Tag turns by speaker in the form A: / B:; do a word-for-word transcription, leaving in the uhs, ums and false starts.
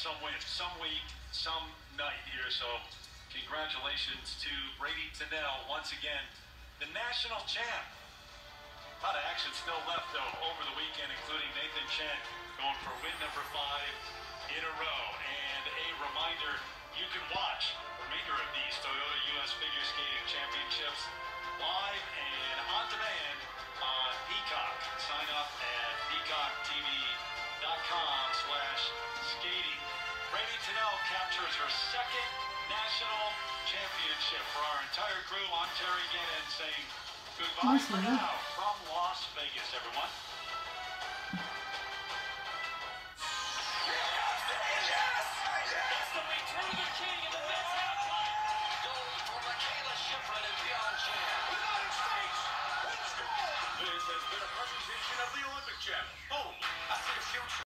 A: some wins, some week, some night here. So congratulations to Bradie Tennell once again, the national champ. A lot of action still left though over the weekend, including Nathan Chen going for win number five in a row. And a reminder, you can watch the remainder of these Toyota U S Figure Skating Championships live and on demand on Peacock. Sign up at peacock t v dot com slash skating. Bradie Tennell captures her second national championship. For our entire crew, I'm Terry Gannon saying goodbye for now from Las Vegas, everyone.
B: This has been a presentation of the Olympic Channel. Home, I see the future.